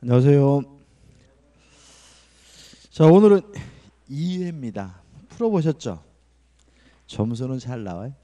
안녕하세요. 자, 오늘은 2회입니다. 풀어보셨죠? 점수는 잘 나와요?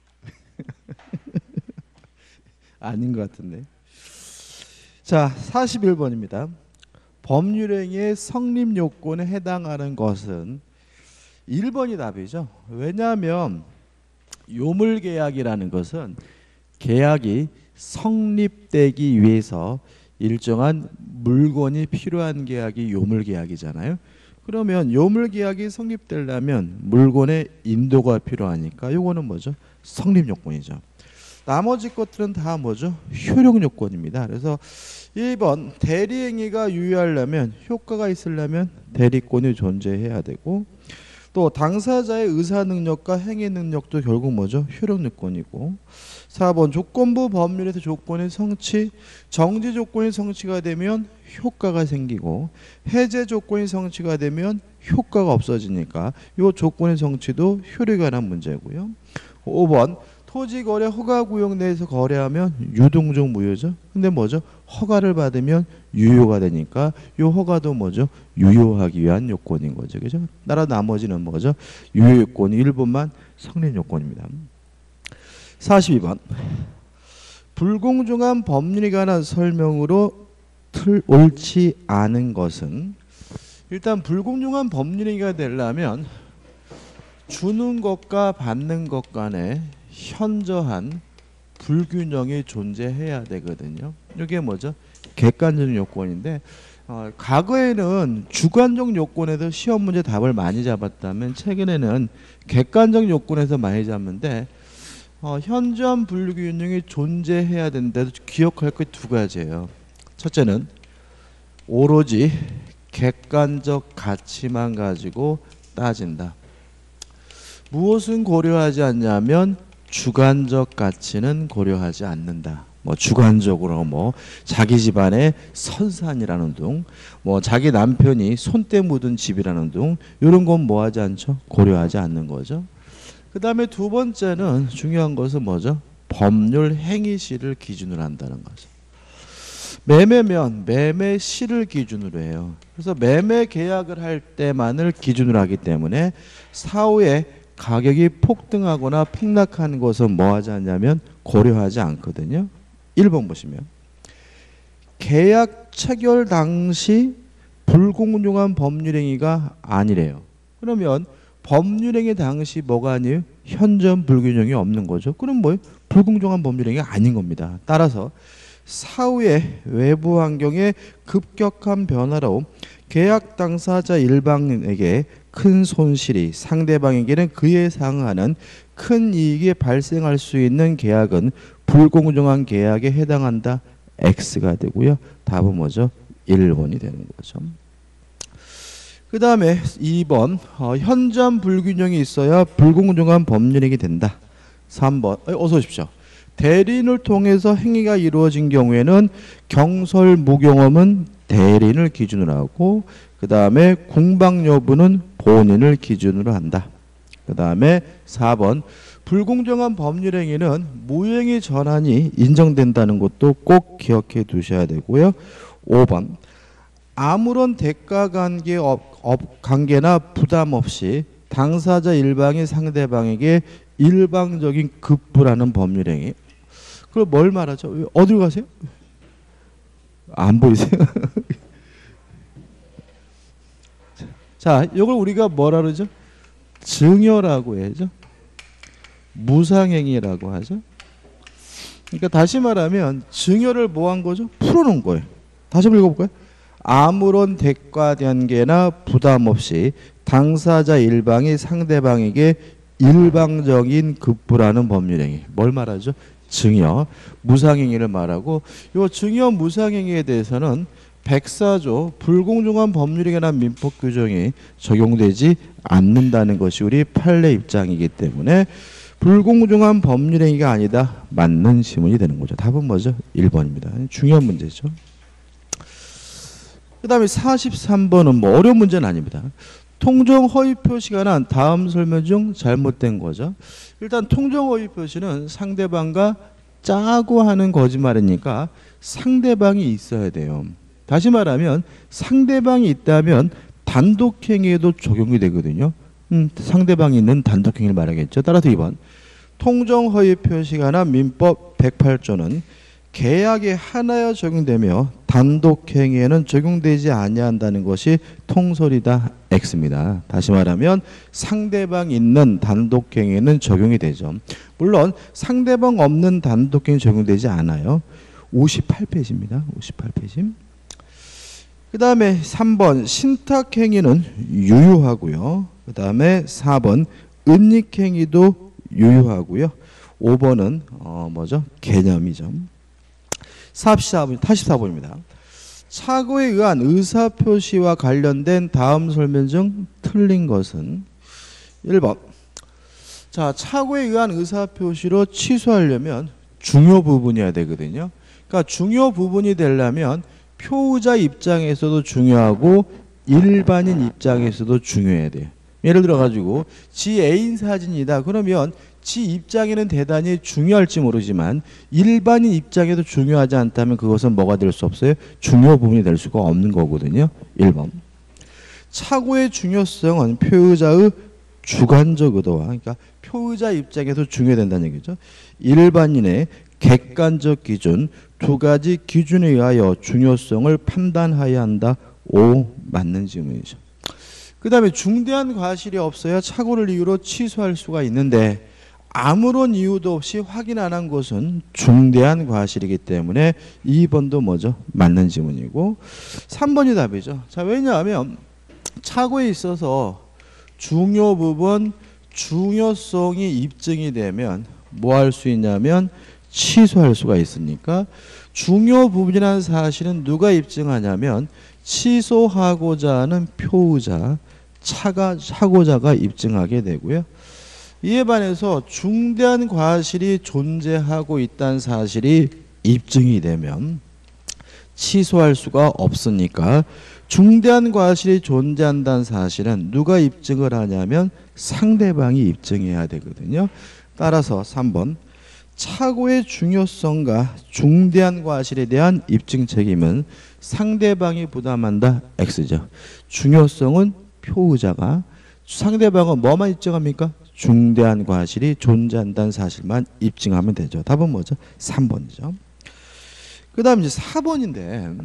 아닌 것 같은데. 자, 41번입니다. 법률행위의 성립 요건에 해당하는 것은 1번이 답이죠. 왜냐하면 요물계약이라는 것은 계약이 성립되기 위해서 일정한 물건이 필요한 계약이 요물계약이잖아요. 그러면 요물계약이 성립되려면 물건의 인도가 필요하니까 요거는 뭐죠? 성립요건이죠. 나머지 것들은 다 뭐죠? 효력요건입니다. 그래서 1번 대리행위가 유효하려면, 효과가 있으려면 대리권이 존재해야 되고, 또 당사자의 의사능력과 행위능력도 결국 뭐죠? 효력요건이고, 4번 조건부 법률에서 조건의 성취, 정지 조건이 성취가 되면 효과가 생기고, 해제 조건이 성취가 되면 효과가 없어지니까 이 조건의 성취도 효력에 관한 문제고요. 5번 토지거래 허가구역 내에서 거래하면 유동적 무효죠. 근데 뭐죠? 허가를 받으면 유효가 되니까 이 허가도 뭐죠? 유효하기 위한 요건인 거죠. 그죠? 따라 나머지는 뭐죠? 유효 요건이 1번만 성립 요건입니다. 42번 불공정한 법률에 관한 설명으로 옳지 않은 것은, 일단 불공정한 법률행위가 되려면 주는 것과 받는 것 간에 현저한 불균형이 존재해야 되거든요. 이게 뭐죠? 객관적 요건인데, 과거에는 주관적 요건에서 시험 문제 답을 많이 잡았다면 최근에는 객관적 요건에서 많이 잡는데, 현저한 불균형이 존재해야 되는데도 기억할 게 두 가지예요. 첫째는 오로지 객관적 가치만 가지고 따진다. 무엇은 고려하지 않냐면 주관적 가치는 고려하지 않는다. 뭐 주관적으로 뭐 자기 집안의 선산이라는 둥, 뭐 자기 남편이 손때 묻은 집이라는 둥, 이런 건 뭐 하지 않죠? 고려하지 않는 거죠. 그 다음에 두 번째는 중요한 것은 뭐죠? 법률 행위시를 기준으로 한다는 거죠. 매매면 매매시를 기준으로 해요. 그래서 매매 계약을 할 때만을 기준으로 하기 때문에 사후에 가격이 폭등하거나 폭락하는 것은 뭐 하지 않냐면 고려하지 않거든요. 1번 보시면 계약 체결 당시 불공정한 법률행위가 아니래요. 그러면 법률행위 당시 뭐가 아니에요? 현저한 불균형이 없는 거죠. 그럼 뭐예요? 불공정한 법률행위가 아닌 겁니다. 따라서 사후에 외부 환경의 급격한 변화로 계약 당사자 일방에게 큰 손실이, 상대방에게는 그에 상응하는 큰 이익이 발생할 수 있는 계약은 불공정한 계약에 해당한다. X가 되고요. 답은 뭐죠? 1번이 되는 거죠. 그 다음에 2번 현저한 불균형이 있어야 불공정한 법률행위 된다. 3번 어서 오십시오. 대리인을 통해서 행위가 이루어진 경우에는 경설 무경험은 대리인을 기준으로 하고, 그 다음에 공방 여부는 본인을 기준으로 한다. 그 다음에 4번 불공정한 법률행위는 무행위 전환이 인정된다는 것도 꼭 기억해 두셔야 되고요. 5번 아무런 대가 관계나 부담 없이 당사자 일방이 상대방에게 일방적인 급부라는 법률행위. 그걸 뭘 말하죠? 어디로 가세요? 안 보이세요? 자, 이걸 우리가 뭐라 그러죠? 증여라고 해야죠. 무상행위라고 하죠. 그러니까 다시 말하면 증여를 뭐 한 거죠? 풀어놓은 거예요. 다시 한번 읽어볼까요? 아무런 대가 관계나 부담 없이 당사자 일방이 상대방에게 일방적인 급부라는 법률행위. 뭘 말하죠? 증여, 무상행위를 말하고, 이 증여 무상행위에 대해서는 104조 불공정한 법률행위에 관한 민법 규정이 적용되지 않는다는 것이 우리 판례 입장이기 때문에 불공정한 법률행위가 아니다. 맞는 지문이 되는 거죠. 답은 뭐죠? 1번입니다. 중요한 문제죠. 그 다음에 43번은 뭐 어려운 문제는 아닙니다. 통정 허위 표시가 난 다음 설명 중 잘못된 거죠. 일단 통정 허위 표시는 상대방과 짜고 하는 거짓말이니까 상대방이 있어야 돼요. 다시 말하면 상대방이 있다면 단독행위에도 적용이 되거든요. 상대방이 있는 단독행위를 말하겠죠. 따라서 2번 통정허위 표시가나 민법 108조는 계약의 하나여 적용되며 단독행위에는 적용되지 아니한다는 것이 통설이다. X입니다. 다시 말하면 상대방 있는 단독행위에는 적용이 되죠. 물론 상대방 없는 단독행위 적용되지 않아요. 58페이지입니다. 58페이지. 그 다음에 3번 신탁행위는 유효하고요. 그 다음에 4번 은닉행위도 유효하고요. 5번은 뭐죠? 개념이죠. 84번입니다. 착오에 의한 의사표시와 관련된 다음 설명 중 틀린 것은 1번. 자, 착오에 의한 의사표시로 취소하려면 중요 부분이어야 되거든요. 그러니까 중요 부분이 되려면 표의자 입장에서도 중요하고 일반인 입장에서도 중요해야 돼요. 예를 들어 가지고 지 애인 사진이다. 그러면 지 입장에는 대단히 중요할지 모르지만 일반인 입장에도 중요하지 않다면 그것은 뭐가 될 수 없어요? 중요 부분이 될 수가 없는 거거든요. 1번. 착오의 중요성은 표의자의 주관적 의도와 그러니까 표의자 입장에서 중요된다는 얘기죠. 일반인의 객관적 기준 두 가지 기준에 의하여 중요성을 판단해야 한다. 5 맞는 질문이죠. 그 다음에 중대한 과실이 없어야 착오를 이유로 취소할 수가 있는데 아무런 이유도 없이 확인 안 한 것은 중대한 과실이기 때문에 2번도 뭐죠? 맞는 지문이고 3번이 답이죠. 자, 왜냐하면 착오에 있어서 중요 부분 중요성이 입증이 되면 뭐 할 수 있냐면 취소할 수가 있으니까 중요 부분이라는 사실은 누가 입증하냐면 취소하고자 하는 표의자 착오자가 입증하게 되고요. 이에 반해서 중대한 과실이 존재하고 있다는 사실이 입증이 되면 취소할 수가 없으니까 중대한 과실이 존재한다는 사실은 누가 입증을 하냐면 상대방이 입증해야 되거든요. 따라서 3번 착오의 중요성과 중대한 과실에 대한 입증 책임은 상대방이 부담한다. X죠. 중요성은 표의자가 상대방은 뭐만 입증합니까? 중대한 과실이 존재한다는 사실만 입증하면 되죠. 답은 뭐죠? 3번이죠. 그 다음 이제 4번인데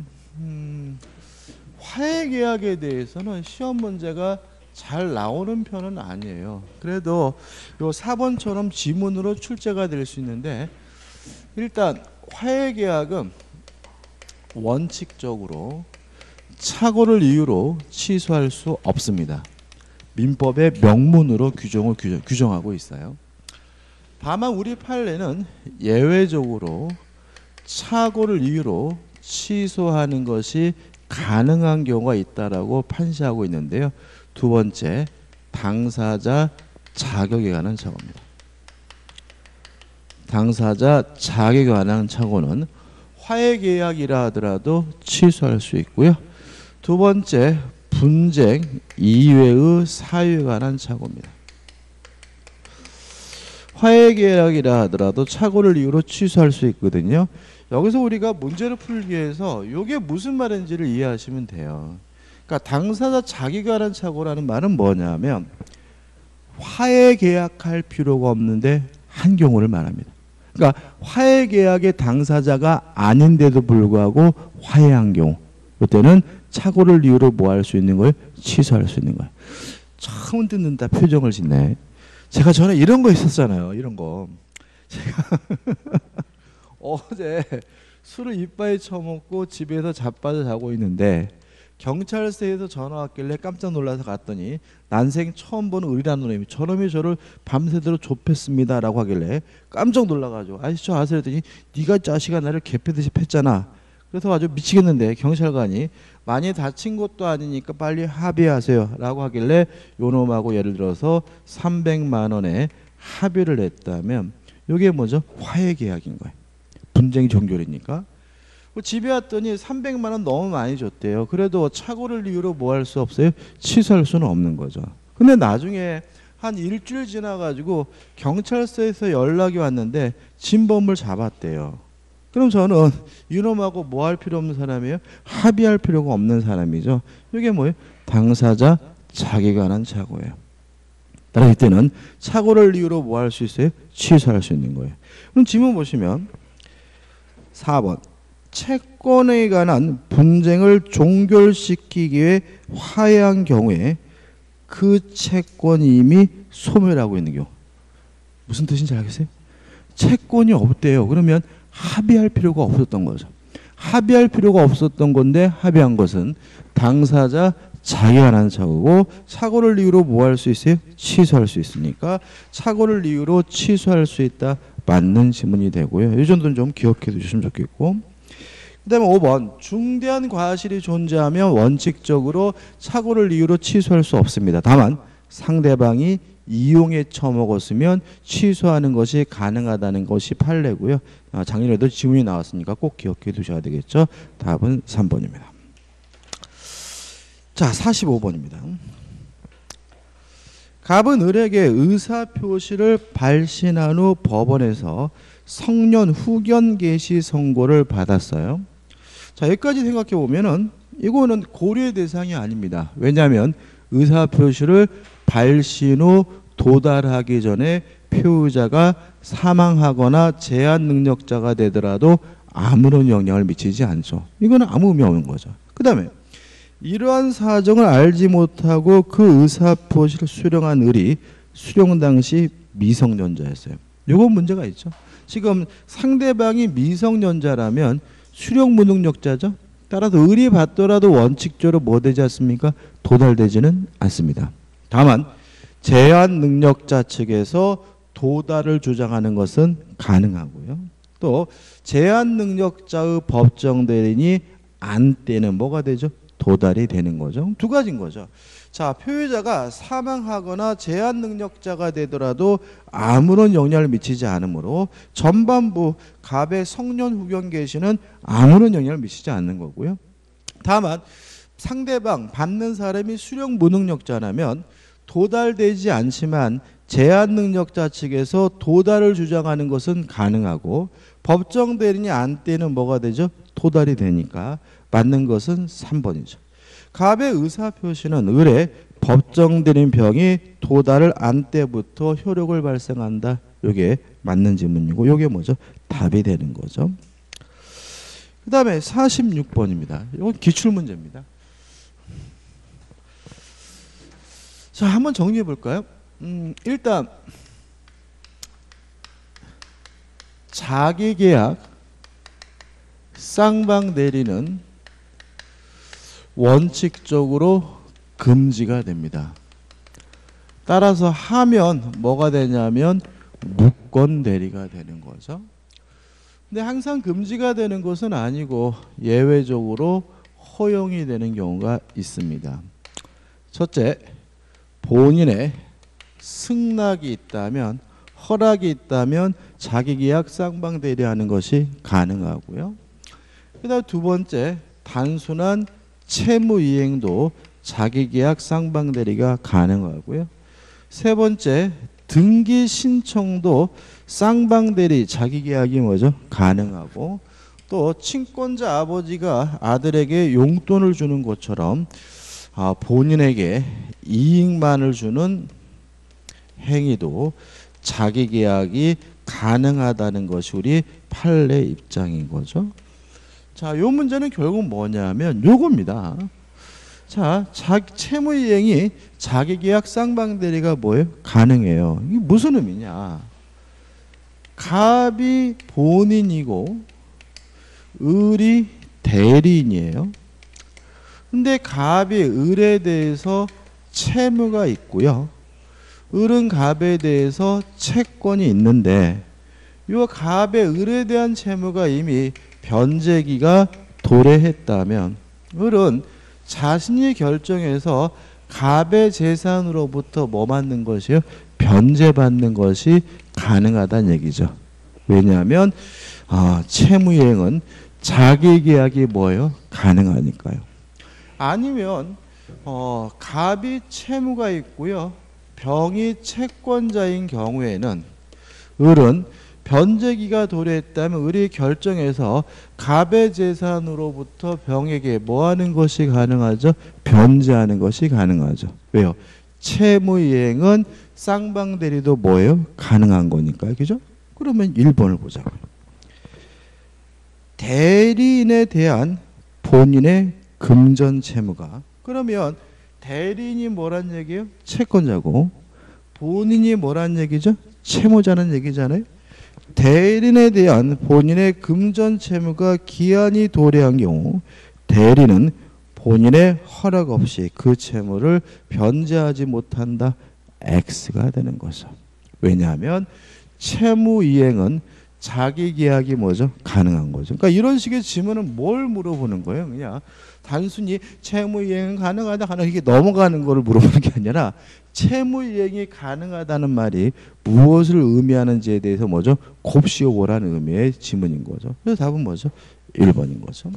화해계약에 대해서는 시험 문제가 잘 나오는 편은 아니에요. 그래도 요 4번처럼 지문으로 출제가 될 수 있는데 일단 화해계약은 원칙적으로 착오를 이유로 취소할 수 없습니다. 민법의 명문으로 규정하고 있어요. 다만 우리 판례는 예외적으로 착오를 이유로 취소하는 것이 가능한 경우가 있다라고 판시하고 있는데요. 두 번째, 당사자 자격에 관한 착오입니다. 당사자 자격에 관한 착오는 화해계약이라 하더라도 취소할 수 있고요. 두 번째, 분쟁 이외의 사유에 관한 착오입니다. 화해계약이라 하더라도 착오를 이유로 취소할 수 있거든요. 여기서 우리가 문제를 풀기 위해서 이게 무슨 말인지를 이해하시면 돼요. 그러니까 당사자 자기가 관한 착오라는 말은 뭐냐면 화해계약할 필요가 없는데 한 경우를 말합니다. 그러니까 화해계약의 당사자가 아닌데도 불구하고 화해한 경우 그때는 착오를 이유로 뭐 할 수 있는 거예요? 취소할 수 있는 거예요. 처음 듣는다 표정을 짓네. 제가 전에 이런 거 있었잖아요. 이런 거. 제가 어제 술을 이빨에 처먹고 집에서 자빠져 자고 있는데 경찰서에서 전화 왔길래 깜짝 놀라서 갔더니 난생 처음 보는 의리라는 놈이 저놈이 저를 밤새도록 좁혔습니다 라고 하길래 깜짝 놀라가지고 아저씨 저 아세요? 했더니 네가 자식아 나를 개패듯이 팼잖아. 그래서 아주 미치겠는데 경찰관이 많이 다친 것도 아니니까 빨리 합의하세요 라고 하길래 요놈하고 예를 들어서 300만 원에 합의를 했다면 이게 뭐죠? 화해계약인 거예요. 분쟁이 종결이니까. 집에 왔더니 300만 원 너무 많이 줬대요. 그래도 착오를 이유로 뭐 할 수 없어요? 취소할 수는 없는 거죠. 근데 나중에 한 일주일 지나가지고 경찰서에서 연락이 왔는데 진범을 잡았대요. 그럼 저는 이놈하고 뭐 할 필요 없는 사람이에요? 합의할 필요가 없는 사람이죠. 이게 뭐예요? 당사자 자기가 난 착오예요. 따라 이때는 착오를 이유로 뭐 할 수 있어요? 취소할 수 있는 거예요. 그럼 지문 보시면 4번 채권에 관한 분쟁을 종결시키기 위해 화해한 경우에 그 채권이 이미 소멸하고 있는 경우. 무슨 뜻인지 알겠어요? 채권이 없대요. 그러면 합의할 필요가 없었던 거죠. 합의할 필요가 없었던 건데 합의한 것은 당사자 자기가 난 착오고 착오를 이유로 뭐 할 수 있어요? 취소할 수 있으니까 착오를 이유로 취소할 수 있다. 맞는 지문이 되고요. 이 정도는 좀 기억해 두시면 좋겠고, 그 다음에 5번 중대한 과실이 존재하면 원칙적으로 착오를 이유로 취소할 수 없습니다. 다만 상대방이 이용에 처먹었으면 취소하는 것이 가능하다는 것이 판례고요. 작년에도 지문이 나왔으니까 꼭 기억해 두셔야 되겠죠. 답은 3번입니다. 자, 45번입니다. 갑은 을에게 의사표시를 발신한 후 법원에서 성년 후견 개시 선고를 받았어요. 자, 여기까지 생각해 보면은 이거는 고려의 대상이 아닙니다. 왜냐하면 의사표시를 발신 후 도달하기 전에 표의자가 사망하거나 제한 능력자가 되더라도 아무런 영향을 미치지 않죠. 이거는 아무 의미 없는 거죠. 그 다음에 이러한 사정을 알지 못하고 그 의사표시를 수령한 을이 수령 당시 미성년자였어요. 이건 문제가 있죠. 지금 상대방이 미성년자라면 수령 무능력자죠. 따라서 을이 받더라도 원칙적으로 뭐 되지 않습니까? 도달되지는 않습니다. 다만 제한 능력자 측에서 도달을 주장하는 것은 가능하고요. 또 제한 능력자의 법정 대리인이 안 때는 뭐가 되죠? 도달이 되는 거죠. 두 가지인 거죠. 자, 표의자가 사망하거나 제한 능력자가 되더라도 아무런 영향을 미치지 않으므로 전반부 갑의 성년 후견 개시는 아무런 영향을 미치지 않는 거고요. 다만 상대방 받는 사람이 수령 무능력자라면 도달되지 않지만 제한 능력자 측에서 도달을 주장하는 것은 가능하고 법정 대리인이 안 때는 뭐가 되죠? 도달이 되니까 맞는 것은 3번이죠. 갑의 의사표시는 을의 법정 대리인 병이 도달을 안 때부터 효력을 발생한다. 이게 맞는 지문이고 이게 뭐죠? 답이 되는 거죠. 그 다음에 46번입니다. 이건 기출문제입니다. 자, 한번 정리해 볼까요? 일단 자기계약 쌍방대리는 원칙적으로 금지가 됩니다. 따라서 하면 뭐가 되냐면 무권대리가 되는 거죠. 근데 항상 금지가 되는 것은 아니고 예외적으로 허용이 되는 경우가 있습니다. 첫째, 본인의 승낙이 있다면, 허락이 있다면 자기계약 쌍방대리하는 것이 가능하고요. 그 다음 두 번째, 단순한 채무이행도 자기계약 쌍방대리가 가능하고요. 세 번째, 등기 신청도 쌍방대리 자기계약이 뭐죠? 가능하고, 또 친권자 아버지가 아들에게 용돈을 주는 것처럼 본인에게 이익만을 주는 행위도 자기계약이 가능하다는 것이 우리 판례 입장인 거죠. 자, 요 문제는 결국 뭐냐면 요겁니다. 자, 채무이행이 자기계약 쌍방대리가 뭐예요? 가능해요. 이게 무슨 의미냐? 갑이 본인이고 을이 대리인이에요. 근데 갑이 을에 대해서 채무가 있고요. 을은 갑에 대해서 채권이 있는데 이 갑의 을에 대한 채무가 이미 변제기가 도래했다면 을은 자신이 결정해서 갑의 재산으로부터 뭐 받는 것이요? 변제받는 것이 가능하다는 얘기죠. 왜냐하면 채무이행은 자기계약이 뭐예요? 가능하니까요. 아니면 갑이 채무가 있고요. 병이 채권자인 경우에는 을은 변제기가 도래했다면 을이 결정해서 갑의 재산으로부터 병에게 뭐 하는 것이 가능하죠? 변제하는 것이 가능하죠. 왜요? 채무이행은 쌍방대리도 뭐예요? 가능한 거니까. 그죠? 그러면 1번을 보자고요. 대리인에 대한 본인의 금전 채무가, 그러면 대리인이 뭐란 얘기예요? 채권자고 본인이 뭐란 얘기죠? 채무자는 얘기잖아요. 대리인에 대한 본인의 금전 채무가 기한이 도래한 경우 대리는 본인의 허락 없이 그 채무를 변제하지 못한다. X가 되는 거죠. 왜냐하면 채무 이행은 자기 계약이 뭐죠? 가능한 거죠. 그러니까 이런 식의 질문은 뭘 물어보는 거예요? 그냥 단순히 채무 이행은 가능하다 하나 이게 넘어가는 거를 물어보는 게 아니라 채무 이행이 가능하다는 말이 무엇을 의미하는지에 대해서 뭐죠? 곱씹어 보라는 의미의 지문인 거죠. 그래서 답은 뭐죠? 1번인 거죠.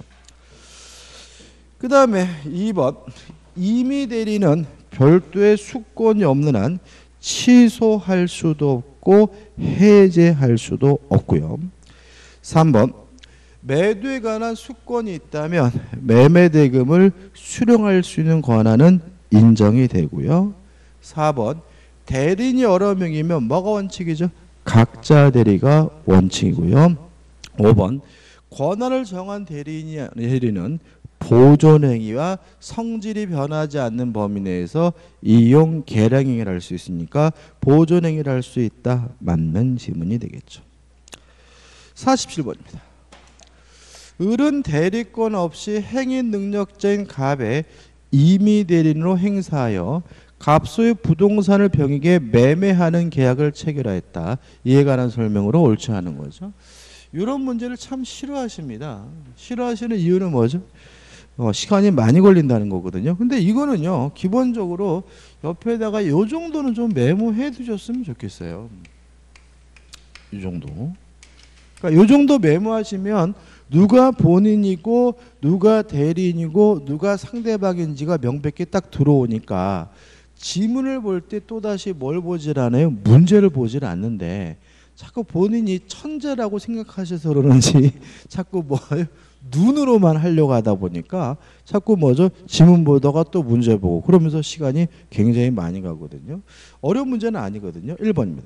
그 다음에 2번. 임의 대리는 별도의 수권이 없는 한 취소할 수도 없고 해제할 수도 없고요. 3번. 매도에 관한 수권이 있다면 매매대금을 수령할 수 있는 권한은 인정이 되고요. 4번. 대리인이 여러 명이면 뭐가 원칙이죠? 각자 대리가 원칙이고요. 5번. 권한을 정한 대리인은 보존행위와 성질이 변하지 않는 범위 내에서 이용 계량행위를 할 수 있으니까 보존행위를 할 수 있다. 맞는 지문이 되겠죠. 47번입니다. 을은 대리권 없이 행위 능력자인 갑의 임의 대리인으로 행사하여 갑소의 부동산을 병에게 매매하는 계약을 체결하였다. 이에 관한 설명으로 옳지 않은 거죠. 이런 문제를 참 싫어하십니다. 싫어하시는 이유는 뭐죠? 시간이 많이 걸린다는 거거든요. 근데 이거는요, 기본적으로 옆에다가 요 정도는 좀 메모해 두셨으면 좋겠어요. 이 정도. 그러니까 요 정도 메모하시면 누가 본인이고 누가 대리인이고 누가 상대방인지가 명백히 딱 들어오니까 지문을 볼 때 또다시 뭘 보질 않아요? 문제를 보질 않는데 자꾸 본인이 천재라고 생각하셔서 그러는지 자꾸 뭐예요? 눈으로만 하려고 하다 보니까 자꾸 뭐죠? 지문 보다가 또 문제 보고 그러면서 시간이 굉장히 많이 가거든요. 어려운 문제는 아니거든요. 1번입니다.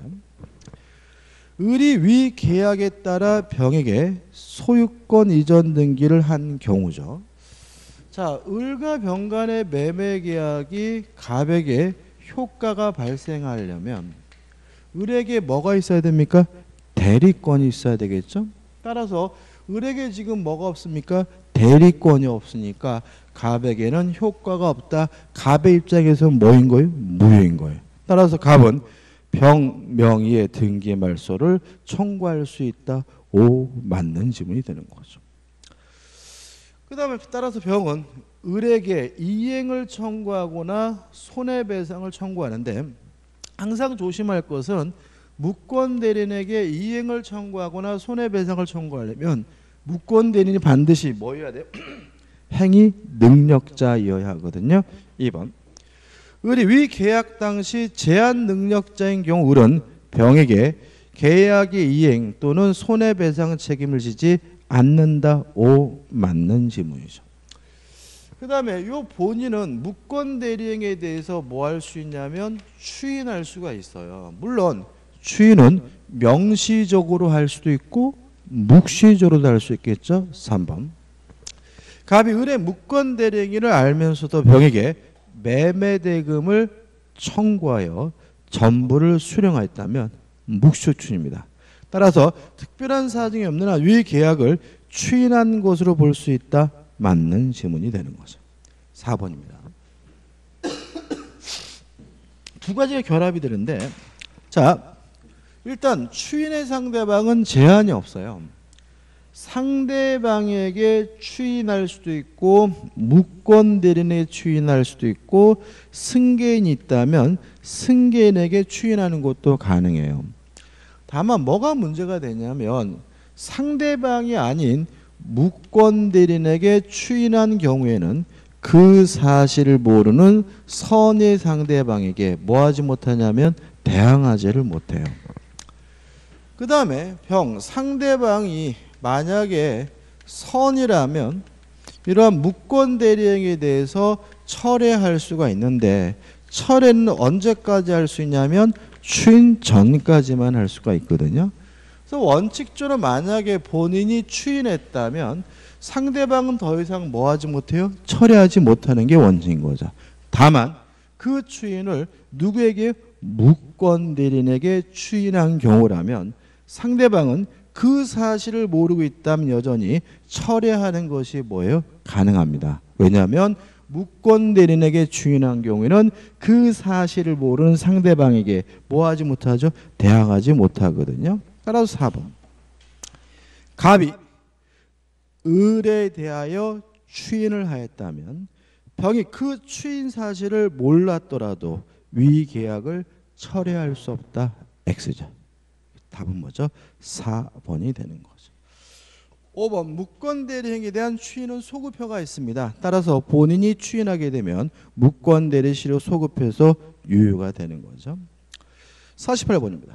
을이 위 계약에 따라 병에게 소유권 이전 등기를 한 경우죠. 자, 을과 병 간의 매매 계약이 갑에게 효과가 발생하려면 을에게 뭐가 있어야 됩니까? 대리권이 있어야 되겠죠. 따라서 을에게 지금 뭐가 없습니까? 대리권이 없으니까 갑에게는 효과가 없다. 갑의 입장에서는 뭐인 거예요? 무효인 거예요. 따라서 갑은 병 명의의 등기 말소를 청구할 수 있다. 오, 맞는 지문이 되는 거죠. 그 다음에 따라서 병은 을에게 이행을 청구하거나 손해배상을 청구하는데 항상 조심할 것은 무권대리인에게 이행을 청구하거나 손해배상을 청구하려면 무권대리인이 반드시 뭐여야 돼요? 행위 능력자여야 하거든요. 2번. 을이 위 계약 당시 제한 능력자인 경우 을은 병에게 계약의 이행 또는 손해배상 책임을 지지 않는다. 오, 맞는 지문이죠. 그 다음에 요 본인은 무권대리행에 대해서 뭐 할 수 있냐면 추인할 수가 있어요. 물론 추인은 명시적으로 할 수도 있고 묵시적으로도 할 수 있겠죠. 3번. 갑이 을의 무권대리행위를 알면서도 병에게 매매대금을 청구하여 전부를 수령하였다면 묵시추인입니다. 따라서 특별한 사정이 없는 한 위 계약을 추인한 것으로 볼 수 있다. 맞는 지문이 되는 거죠. 4번입니다. 두 가지가 결합이 되는데, 자, 일단 추인의 상대방은 제한이 없어요. 상대방에게 추인할 수도 있고 무권대리인에게 추인할 수도 있고 승계인이 있다면 승계인에게 추인하는 것도 가능해요. 다만 뭐가 문제가 되냐면 상대방이 아닌 무권대리인에게 추인한 경우에는 그 사실을 모르는 선의 상대방에게 뭐 하지 못하냐면 대항하지를 못해요. 그 다음에 병 상대방이 만약에 선이라면 이러한 무권 대리행에 대해서 철회할 수가 있는데 철회는 언제까지 할 수 있냐면 추인 전까지만 할 수가 있거든요. 그래서 원칙적으로 만약에 본인이 추인했다면 상대방은 더 이상 뭐 하지 못해요? 철회하지 못하는 게 원칙인 거죠. 다만 그 추인을 누구에게? 무권 대리인에게 추인한 경우라면 상대방은 그 사실을 모르고 있다면 여전히 철회하는 것이 뭐예요? 가능합니다. 왜냐하면 무권 대리인에게 추인한 경우에는 그 사실을 모르는 상대방에게 뭐 하지 못하죠? 대항하지 못하거든요. 따라서 4번. 갑이 을에 대하여 추인을 하였다면 병이 그 추인 사실을 몰랐더라도 위 계약을 철회할 수 없다. X죠. 답은 뭐죠? 4번이 되는 거죠. 5번 무권 대리행에 대한 추인은 소급효가 있습니다. 따라서 본인이 추인하게 되면 무권 대리 실효 소급해서 유효가 되는 거죠. 48번입니다.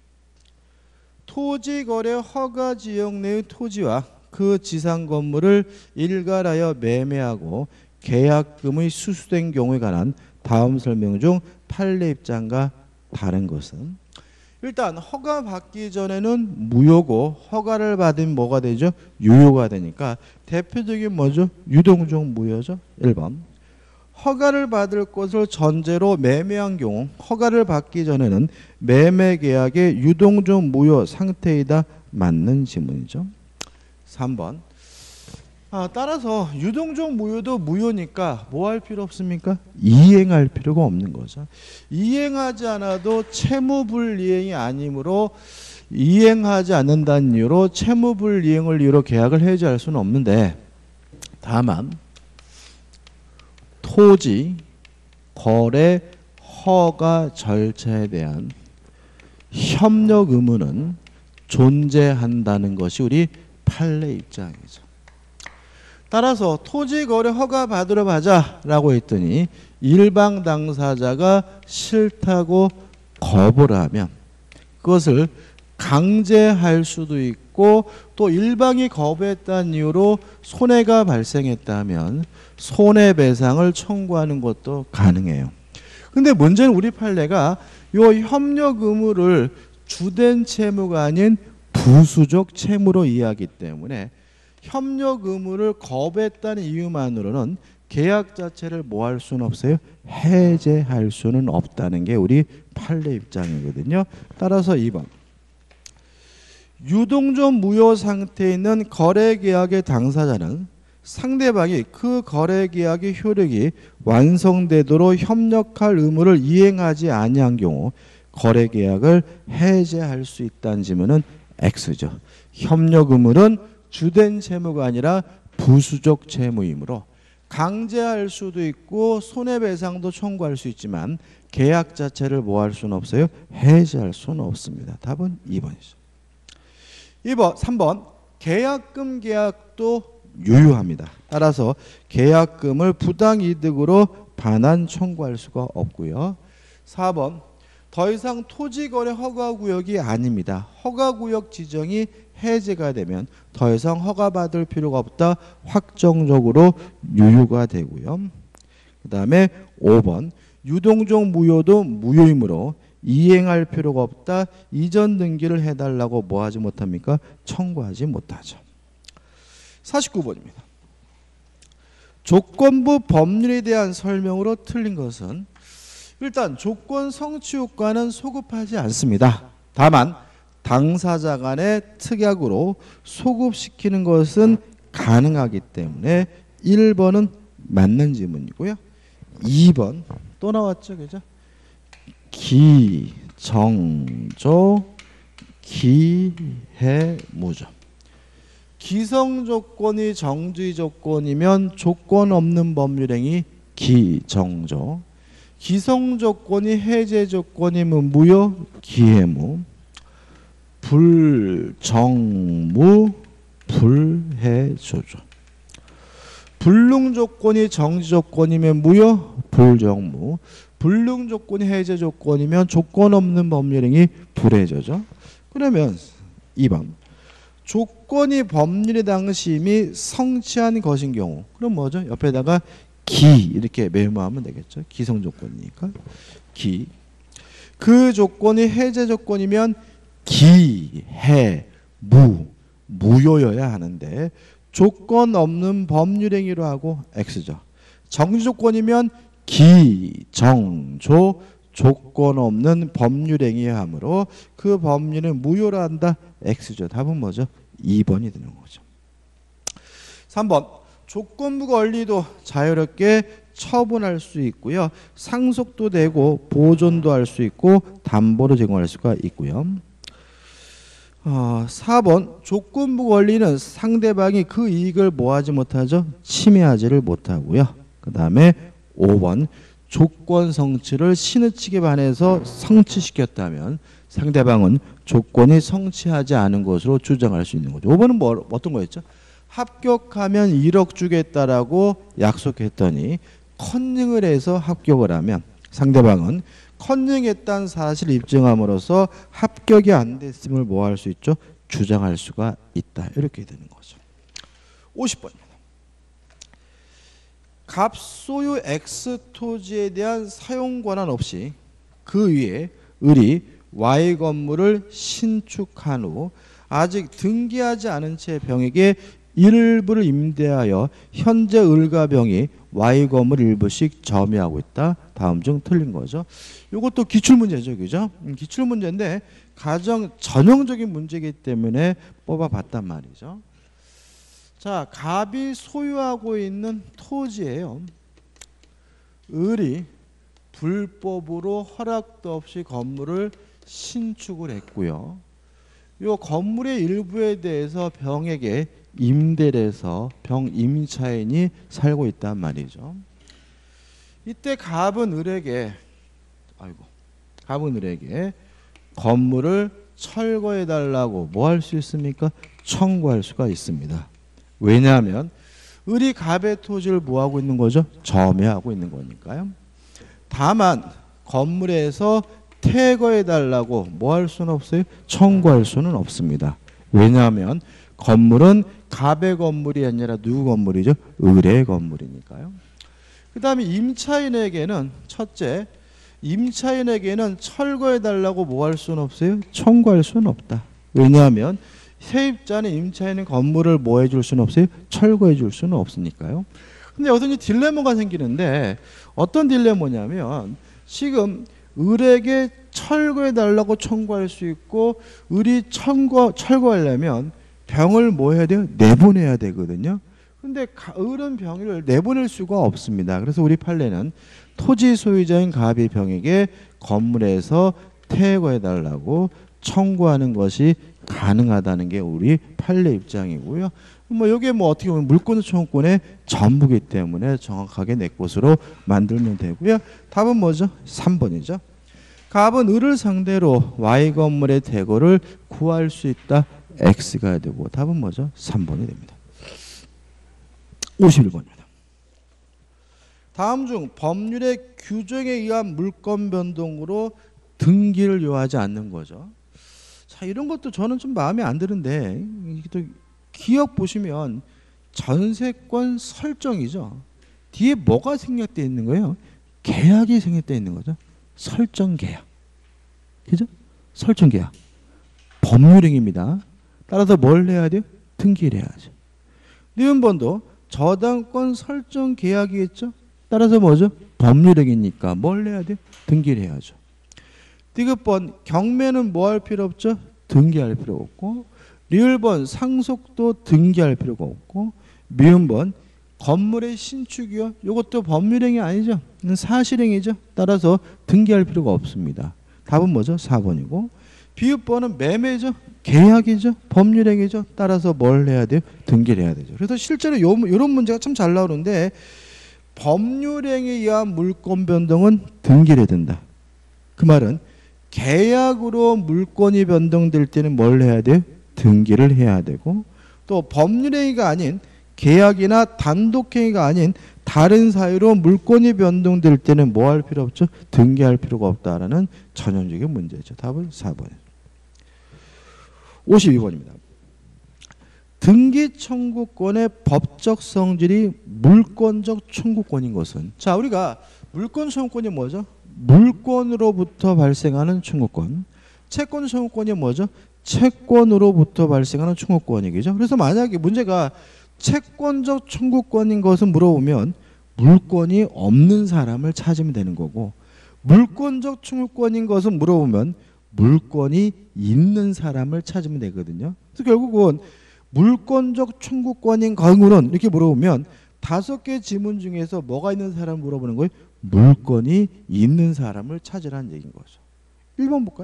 토지거래 허가 지역 내의 토지와 그 지상 건물을 일괄하여 매매하고 계약금의 수수된 경우에 관한 다음 설명 중 판례 입장과 다른 것은 일단 허가 받기 전에는 무효고 허가를 받으면 뭐가 되죠? 유효가 되니까 대표적인 뭐죠? 유동종 무효죠. 1번. 허가를 받을 것을 전제로 매매한 경우 허가를 받기 전에는 매매 계약의 유동종 무효 상태이다. 맞는 지문이죠. 3번. 따라서 유동종 무효도 무효니까 뭐 할 필요 없습니까? 이행할 필요가 없는 거죠. 이행하지 않아도 채무불이행이 아니므로 이행하지 않는다는 이유로 채무불이행을 이유로 계약을 해지할 수는 없는데 다만 토지, 거래, 허가 절차에 대한 협력 의무는 존재한다는 것이 우리 판례 입장이죠. 따라서 토지 거래 허가 받으러 가자라고 했더니 일방 당사자가 싫다고 거부를 하면 그것을 강제할 수도 있고 또 일방이 거부했다는 이유로 손해가 발생했다면 손해배상을 청구하는 것도 가능해요. 근데 문제는 우리 판례가 이 협력 의무를 주된 채무가 아닌 부수적 채무로 이해하기 때문에 협력 의무를 거부했다는 이유만으로는 계약 자체를 뭐 할 수는 없어요? 해제할 수는 없다는 게 우리 판례 입장이거든요. 따라서 2번. 유동종 무효 상태에 있는 거래계약의 당사자는 상대방이 그 거래계약의 효력이 완성되도록 협력할 의무를 이행하지 아니한 경우 거래계약을 해제할 수 있다는 지문은 X죠. 협력 의무는 주된 채무가 아니라 부수적 채무이므로 강제할 수도 있고 손해배상도 청구할 수 있지만 계약 자체를 뭐 할 수는 없어요? 해제할 수는 없습니다. 답은 2번이죠. 3번 계약금 계약도 유효합니다. 따라서 계약금을 부당이득으로 반환 청구할 수가 없고요. 4번 더 이상 토지거래 허가구역이 아닙니다. 허가구역 지정이 해제가 되면 더 이상 허가받을 필요가 없다. 확정적으로 유효가 되고요. 그 다음에 5번 유동종 무효도 무효이므로 이행할 필요가 없다. 이전 등기를 해달라고 뭐 하지 못합니까? 청구하지 못하죠. 49번입니다. 조건부 법률에 대한 설명으로 틀린 것은 일단 조건 성취 효과는 소급하지 않습니다. 다만 당사자 간의 특약으로 소급시키는 것은 가능하기 때문에 1번은 맞는 지문이고요. 2번 또 나왔죠. 그죠? 기정조 기해무죠. 기성조건이 정주의 조건이면 조건 없는 법률행위 기정조. 기성조건이 해제조건이면 무효 기해무. 불정무 불해조죠. 불능조건이 정지조건이면 무효 불정무. 불능조건이 해제조건이면 조건 없는 법률행위 불해조죠. 그러면 2번 조건이 법률의 당시임이 성취한 것인 경우 그럼 뭐죠? 옆에다가 기 이렇게 메모하면 되겠죠. 기성 조건이니까 기. 그 조건이 해제 조건이면 기, 해, 무효여야 하는데 조건 없는 법률행위로 하고 X죠. 정지 조건이면 기, 정, 조 조건 없는 법률행위에 하므로 그 법률은 무효로 한다. X죠. 답은 뭐죠? 2번이 되는 거죠. 3번 조건부 권리도 자유롭게 처분할 수 있고요. 상속도 되고 보존도 할 수 있고 담보로 제공할 수가 있고요. 4번 조건부 권리는 상대방이 그 이익을 뭐하지 못하죠? 침해하지를 못하고요. 그 다음에 5번 조건 성취를 신의 측에 반해서 성취시켰다면 상대방은 조건이 성취하지 않은 것으로 주장할 수 있는 거죠. 5번은 어떤 거였죠? 합격하면 1억 주겠다라고 약속했더니 컨닝을 해서 합격을 하면 상대방은 컨닝했다는 사실을 입증함으로써 합격이 안 됐음을 뭐 할 수 있죠? 주장할 수가 있다. 이렇게 되는 거죠. 50번입니다. 갑소유 X 토지에 대한 사용 권한 없이 그 위에 을이 Y 건물을 신축한 후 아직 등기하지 않은 채 병에게 일부를 임대하여 현재 을과 병이 Y 건물 일부씩 점유하고 있다. 다음 중 틀린 거죠. 이것도 기출문제죠. 그죠? 기출문제인데 가정 전형적인 문제이기 때문에 뽑아봤단 말이죠. 자, 갑이 소유하고 있는 토지예요. 을이 불법으로 허락도 없이 건물을 신축을 했고요. 이 건물의 일부에 대해서 병에게 임대를 해서 병 임차인이 살고 있단 말이죠. 이때 갑은 을에게 건물을 철거해 달라고 뭐 할 수 있습니까? 청구할 수가 있습니다. 왜냐하면 을이 갑의 토지를 뭐 하고 있는 거죠? 점유하고 있는 거니까요. 다만 건물에서 퇴거해 달라고 뭐 할 수는 없어요? 청구할 수는 없습니다. 왜냐하면 건물은 갑의 건물이 아니라 누구 건물이죠? 을의 건물이니까요. 그 다음에 임차인에게는 첫째, 임차인에게는 철거해 달라고 뭐 할 수는 없어요? 청구할 수는 없다. 왜냐하면 세입자는 임차인의 건물을 뭐 해줄 수는 없어요? 철거해 줄 수는 없으니까요. 근데 여기서 딜레마가 생기는데 어떤 딜레마냐면 지금 을에게 철거해 달라고 청구할 수 있고 을이 철거하려면 병을 뭐 해야 돼요? 내보내야 되거든요. 근데 을은 병을 내보낼 수가 없습니다. 그래서 우리 판례는 토지 소유자인 갑이 병에게 건물에서 퇴거해 달라고 청구하는 것이 가능하다는 게 우리 판례 입장이고요. 이게 어떻게 보면 물권 청구권의 전부기 때문에 정확하게 내 것으로 만들면 되고요. 답은 뭐죠? 3번이죠. 갑은 을을 상대로 Y 건물의 퇴거를 구할 수 있다. X가 되고 답은 뭐죠? 3번이 됩니다. 51번입니다. 다음 중 법률의 규정에 의한 물권 변동으로 등기를 요하지 않는 거죠. 자, 이런 것도 저는 좀 마음에 안 드는데 또 기억 보시면 전세권 설정이죠. 뒤에 뭐가 생략되어 있는 거예요? 계약이 생략되어 있는 거죠. 설정 계약. 그죠? 설정 계약. 법률행위입니다. 따라서 뭘 해야 돼요? 등기를 해야죠. 니은번도 저당권 설정 계약이겠죠? 따라서 뭐죠? 법률행위니까 뭘 해야 돼요? 등기를 해야죠. 디귿번 경매는 뭐 할 필요 없죠? 등기할 필요 없고, 리을번 상속도 등기할 필요가 없고, 미음번 건물의 신축이요. 이것도 법률행위 아니죠? 사실행위죠. 따라서 등기할 필요가 없습니다. 답은 뭐죠? 4번이고, 비읍번은 매매죠. 계약이죠. 법률행위죠. 따라서 뭘 해야 돼요? 등기를 해야 되죠. 그래서 실제로 이런 문제가 참 잘 나오는데 법률행위에 의한 물권 변동은 등기를 해야 된다. 그 말은 계약으로 물권이 변동될 때는 뭘 해야 돼요? 등기를 해야 되고, 또 법률행위가 아닌 계약이나 단독행위가 아닌 다른 사유로 물권이 변동될 때는 뭐 할 필요 없죠? 등기할 필요가 없다라는 전형적인 문제죠. 답은 4번이에요. 52번입니다. 등기 청구권의 법적 성질이 물권적 청구권인 것은, 자, 우리가 물권 청구권이 뭐죠? 물권으로부터 발생하는 청구권. 채권 청구권이 뭐죠? 채권으로부터 발생하는 청구권이죠. 그래서 만약에 문제가 채권적 청구권인 것을 물어보면 물권이 없는 사람을 찾으면 되는 거고, 물권적 청구권인 것을 물어보면 물권이 있는 사람을 찾으면 되거든요. 그래서 결국은 물권적 청구권인 경우는 이렇게 물어보면 5개 지문 중에서 뭐가 있는 사람을 물어보는 거예요? 물권이 있는 사람을 찾으라는 얘기인 거죠. 1번 볼까요?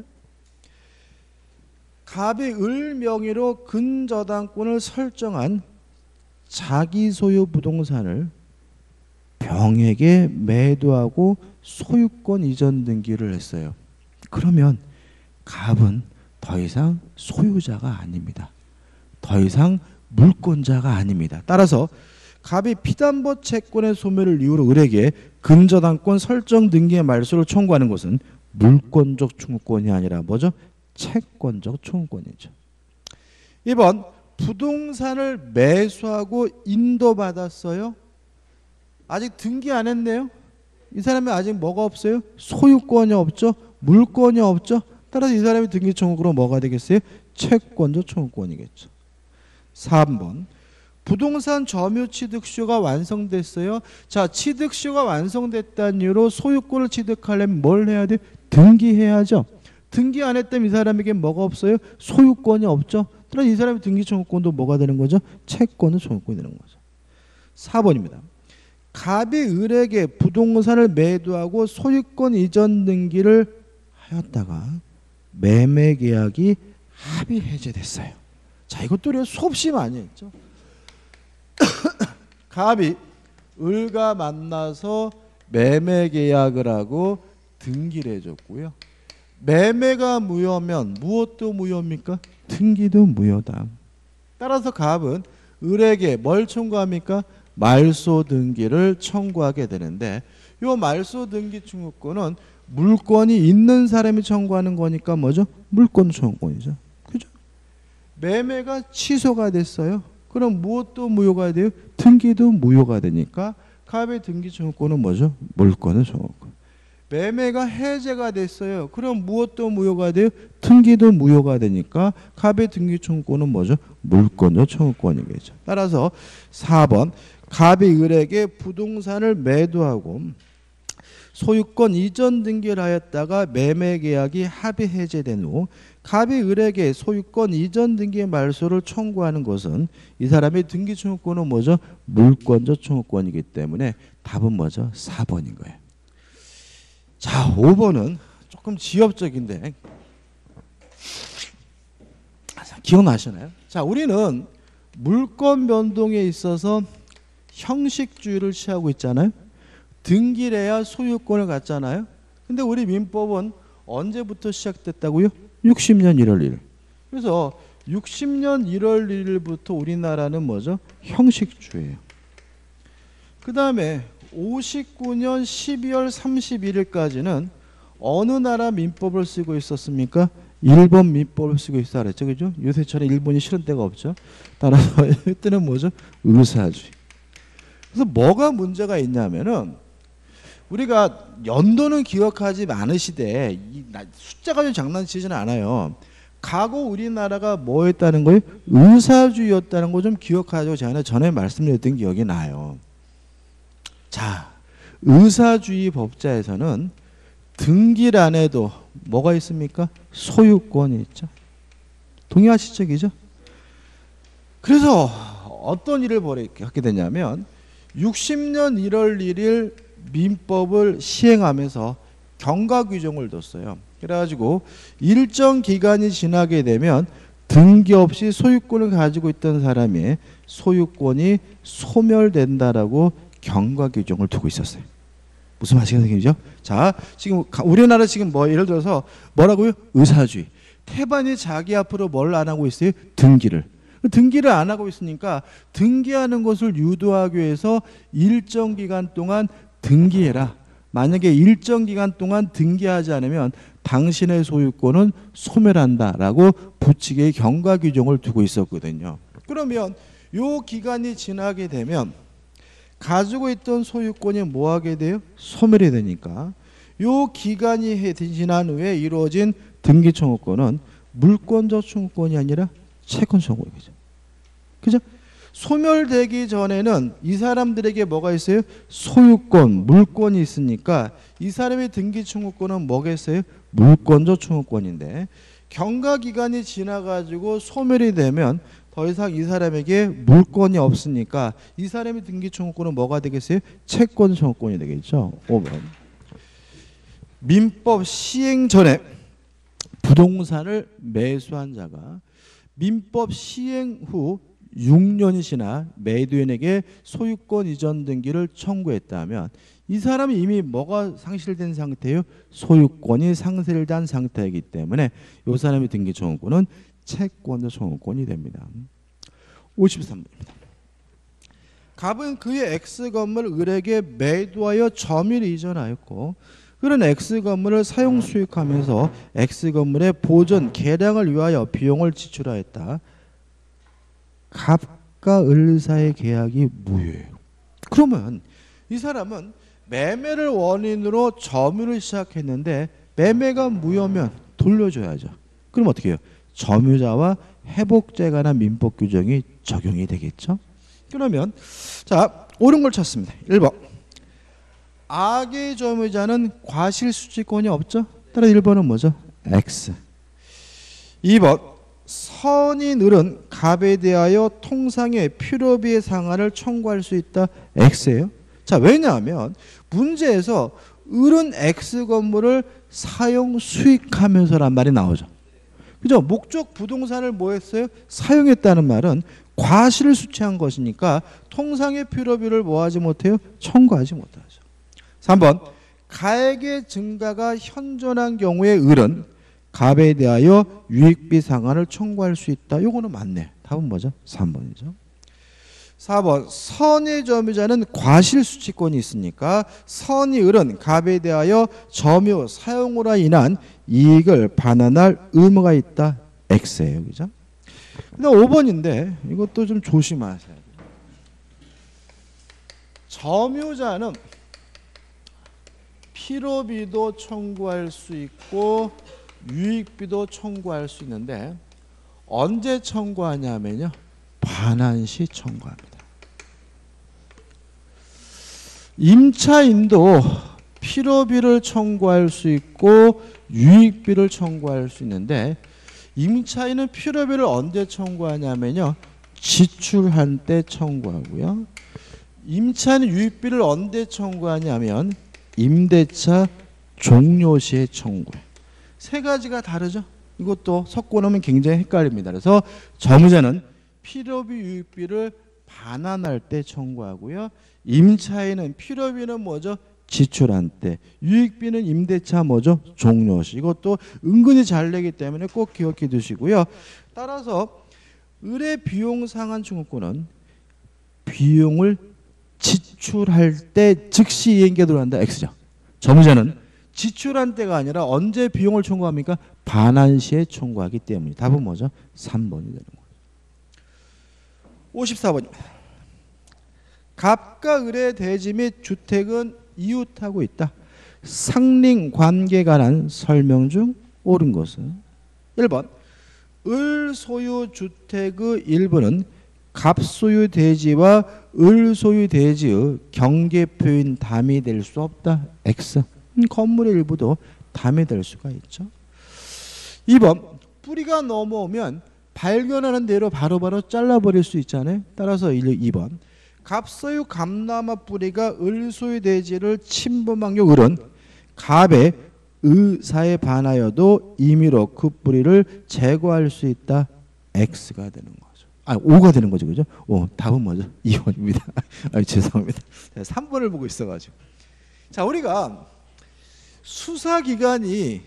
갑이 을 명의로 근저당권을 설정한 자기 소유 부동산을 병에게 매도하고 소유권 이전 등기를 했어요. 그러면 갑은 더 이상 소유자가 아닙니다. 더 이상 물권자가 아닙니다. 따라서 갑이 피담보 채권의 소멸을 이유로 을에게 근저당권 설정 등기의 말소를 청구하는 것은 물권적 청구권이 아니라 뭐죠? 채권적 청구권이죠. 2번, 부동산을 매수하고 인도받았어요. 아직 등기 안 했네요. 이 사람이 아직 뭐가 없어요? 소유권이 없죠. 물권이 없죠. 따라서 이 사람이 등기 청구로 뭐가 되겠어요? 채권적 청구권이겠죠. 3번, 부동산 점유 취득쇼가 완성됐어요. 자, 취득쇼가 완성됐다는 이유로 소유권을 취득하려면 뭘 해야 돼요? 등기해야죠. 등기 안 했다면 이 사람에게 뭐가 없어요? 소유권이 없죠. 따라서 이 사람의 등기 청구권도 뭐가 되는 거죠? 채권의 청구권이 되는 거죠. 4번입니다. 갑이 을에게 부동산을 매도하고 소유권 이전 등기를 하였다가 매매 계약이 합의 해제됐어요. 자, 이것도 우리가 수없이 많이 했죠. 갑이 을과 만나서 매매 계약을 하고 등기를 해줬고요. 매매가 무효면 무엇도 무효입니까? 등기도 무효다. 따라서 갑은 을에게 뭘 청구합니까? 말소 등기를 청구하게 되는데, 이 말소 등기 청구권은 물권이 있는 사람이 청구하는 거니까 뭐죠? 물권 청구권이죠. 그죠? 매매가 취소가 됐어요. 그럼 무엇도 무효가 돼요? 등기도 무효가 되니까 갑의 등기 청구권은 뭐죠? 물권의 청구권. 매매가 해제가 됐어요. 그럼 무엇도 무효가 돼요? 등기도 무효가 되니까 갑의 등기 청구권은 뭐죠? 물권의 청구권이겠죠. 따라서 4번, 갑이 을에게 부동산을 매도하고 소유권 이전 등기를 하였다가 매매 계약이 합의 해제된 후 갑이 을에게 소유권 이전 등기의 말소를 청구하는 것은 이 사람의 등기 청구권은 뭐죠? 물권적 청구권이기 때문에 답은 뭐죠? 4번인 거예요. 자, 5번은 조금 지엽적인데 기억나시나요? 자, 우리는 물권 변동에 있어서 형식주의를 취하고 있잖아요. 등기를 해야 소유권을 갖잖아요. 근데 우리 민법은 언제부터 시작됐다고요? 60년 1월 1일. 그래서 60년 1월 1일부터 우리나라는 뭐죠? 형식주의예요. 그 다음에 59년 12월 31일까지는 어느 나라 민법을 쓰고 있었습니까? 일본 민법을 쓰고 있다 그랬죠. 그죠? 요새처럼 일본이 싫은 데가 없죠. 따라서 이때는 뭐죠? 의사주의. 그래서 뭐가 문제가 있냐면은 우리가 연도는 기억하지 않으시되 숫자 가지고 장난치지는 않아요. 과거 우리나라가 뭐였다는 거예요? 의사주의였다는 거 좀 기억하죠. 제가 전에 말씀드렸던 기억이 나요. 자, 의사주의 법자에서는 등기란에도 뭐가 있습니까? 소유권이 있죠. 동의하시죠? 그죠? 그래서 어떤 일을 하게 되냐면 60년 1월 1일 민법을 시행하면서 경과 규정을 뒀어요. 그래가지고 일정 기간이 지나게 되면 등기 없이 소유권을 가지고 있던 사람의 소유권이 소멸된다라고 경과 규정을 두고 있었어요. 무슨 말씀이죠? 자, 지금 우리나라 지금 뭐 예를 들어서 뭐라고요? 의사주의. 태반이 자기 앞으로 뭘 안 하고 있어요? 등기를 안 하고 있으니까 등기하는 것을 유도하기 위해서 일정 기간 동안 등기해라. 만약에 일정 기간 동안 등기하지 않으면 당신의 소유권은 소멸한다라고 부칙의 경과 규정을 두고 있었거든요. 그러면 요 기간이 지나게 되면 가지고 있던 소유권이 뭐 하게 돼요? 소멸이 되니까 요 기간이 지난 후에 이루어진 등기 청구권은 물권적 청구권이 아니라 채권 청구권이죠. 그죠? 소멸되기 전에는 이 사람들에게 뭐가 있어요? 소유권, 물권이 있으니까 이 사람의 등기 청구권은 뭐겠어요? 물권적 청구권인데 경과 기간이 지나가지고 소멸이 되면 더 이상 이 사람에게 물권이 없으니까 이 사람의 등기 청구권은 뭐가 되겠어요? 채권 청구권이 되겠죠. 5번. 민법 시행 전에 부동산을 매수한 자가 민법 시행 후 6년이 지나 매도인에게 소유권 이전 등기를 청구했다면 이 사람이 이미 뭐가 상실된 상태예요? 소유권이 상실된 상태이기 때문에 이 사람의 등기 청구권은 채권적 청구권이 됩니다. 53번입니다. 갑은 그의 X 건물을 을에게 매도하여 점유를 이전하였고 그런 X 건물을 사용 수익하면서 X 건물의 보존, 개량을 위하여 비용을 지출하였다. 갑과 을 사이의 계약이 무효예요. 그러면 이 사람은 매매를 원인으로 점유를 시작했는데 매매가 무효면 돌려줘야죠. 그럼 어떻게 해요? 점유자와 회복죄에 관한 민법 규정이 적용이 되겠죠. 그러면 자 옳은 걸 찾습니다. 1번 악의 점유자는 과실수취권이 없죠. 따라 1번은 뭐죠? X. 2번 선인 을은 갑에 대하여 통상의 필요비의 상한을 청구할 수 있다. X예요. 자 왜냐하면 문제에서 을은 X 건물을 사용 수익하면서란 말이 나오죠. 그죠? 목적 부동산을 뭐 했어요? 사용했다는 말은 과실을 수취한 것이니까 통상의 필요비를 뭐 하지 못해요? 청구하지 못하죠. 3번 가액의 증가가 현존한 경우에 을은 갑에 대하여 유익비 상한을 청구할 수 있다. 요거는 맞네. 답은 뭐죠? 3번이죠. 4번 선의 점유자는 과실수취권이 있으니까 선의 을은 갑에 대하여 점유 사용으로 인한 이익을 반환할 의무가 있다. X예요. 그죠? 근데 5번인데 이것도 좀 조심하셔야 돼요. 점유자는 필요비도 청구할 수 있고 유익비도 청구할 수 있는데 언제 청구하냐면요. 반환시 청구합니다. 임차인도 필요비를 청구할 수 있고 유익비를 청구할 수 있는데 임차인은 필요비를 언제 청구하냐면요. 지출한 때 청구하고요. 임차인은 유익비를 언제 청구하냐면 임대차 종료 시에 청구해. 세 가지가 다르죠. 이것도 섞어놓으면 굉장히 헷갈립니다. 그래서 점유자는 필요비 유익비를 반환할 때 청구하고요. 임차인은 필요비는 뭐죠? 지출한 때. 유익비는 임대차 뭐죠? 종료 시. 이것도 은근히 잘 내기 때문에 꼭 기억해 두시고요. 따라서 을의 비용 상한 청구권은 비용을 지출할 때 즉시 이행에 들어간다. X죠. 점유자는 지출한 때가 아니라 언제 비용을 청구합니까? 반환 시에 청구하기 때문에. 답은 뭐죠? 3번이 되는 거예요. 54번입니다. 갑과 을의 대지 및 주택은 이웃하고 있다. 상ling 관계에 관한 설명 중 옳은 것은 1번 을 소유 주택의 일부는 갑 소유 대지와 을 소유 대지의 경계표인 담이 될 수 없다. X. 건물의 일부도 담이 될 수가 있죠. 2번 뿌리가 넘어오면 발견하는 대로 바로바로 잘라버릴 수 있잖아요. 따라서 2번 갑 소유 감나무 뿌리가 을 소유 대지를 침범한 경우 을은 갑의 의사에 반하여도 임의로 그 뿌리를 제거할 수 있다. X가 되는 거죠. 5가 되는 거죠. 그죠? 답은 뭐죠? 2번입니다. 죄송합니다. 3번을 보고 있어가지고. 자, 우리가 수사기관이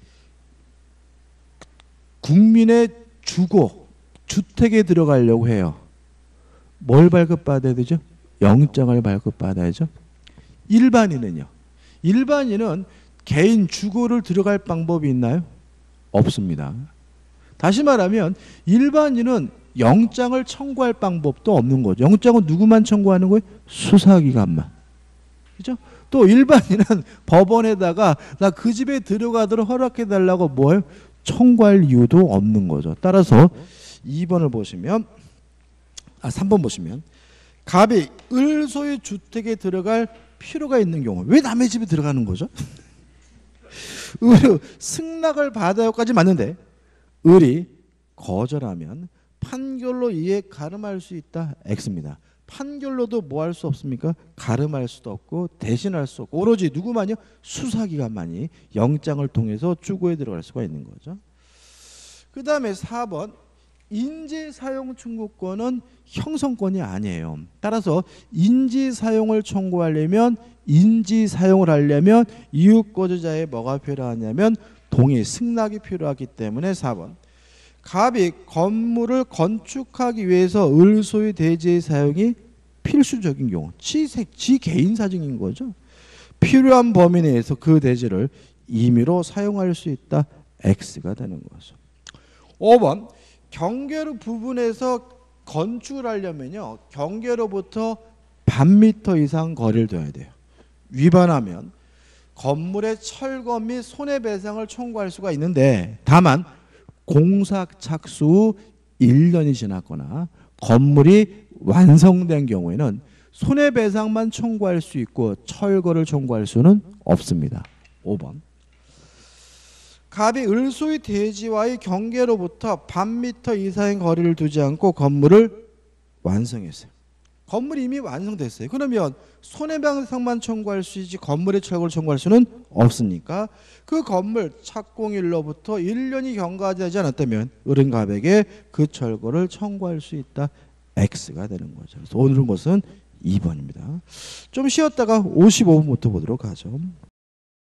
국민의 주거, 주택에 들어가려고 해요. 뭘 발급받아야 되죠? 영장을 발급받아야죠. 일반인은요. 일반인은 개인 주거를 들어갈 방법이 있나요? 없습니다. 다시 말하면 일반인은 영장을 청구할 방법도 없는 거죠. 영장은 누구만 청구하는 거예요? 수사기관만. 그죠? 또 일반인은 법원에다가 나 그 집에 들어가도록 허락해달라고 뭘 청구할 이유도 없는 거죠. 따라서 2번을 보시면 3번 보시면 갑이 을소의 주택에 들어갈 필요가 있는 경우 왜 남의 집에 들어가는 거죠? 을이 승낙을 받아요까지 맞는데 을이 거절하면 판결로 이에 가름할 수 있다. X입니다. 판결로도 뭐 할 수 없습니까? 가름할 수도 없고 대신할 수 없고 오로지 누구만요? 수사기관만이 영장을 통해서 주거에 들어갈 수가 있는 거죠. 그 다음에 4번 인지사용 청구권은 형성권이 아니에요. 따라서 인지사용을 청구하려면 인지사용을 하려면 이웃거주자의 뭐가 필요하냐면 동의, 승낙이 필요하기 때문에 4번 갑이 건물을 건축하기 위해서 을소의 대지의 사용이 필수적인 경우 지 개인 사정인 거죠. 필요한 범위 내에서 그 대지를 임의로 사용할 수 있다. X가 되는 거죠. 5번 경계로 부분에서 건축을 하려면요 경계로부터 반미터 이상 거리를 둬야 돼요. 위반하면 건물의 철거 및 손해배상을 청구할 수가 있는데 다만 공사 착수 후 1년이 지났거나 건물이 완성된 경우에는 손해배상만 청구할 수 있고 철거를 청구할 수는 없습니다. 5번 갑이 을소의 대지와의 경계로부터 반미터 이상의 거리를 두지 않고 건물을 완성했어요. 건물이 이미 완성됐어요. 그러면 손해배상만 청구할 수 있지 건물의 철거를 청구할 수는 없으니까 그 건물 착공일로부터 1년이 경과되지 않았다면 을은 갑에게 그 철거를 청구할 수 있다. X가 되는 거죠. 그래서 오늘은 것은 2번입니다. 좀 쉬었다가 55분부터 보도록 하죠.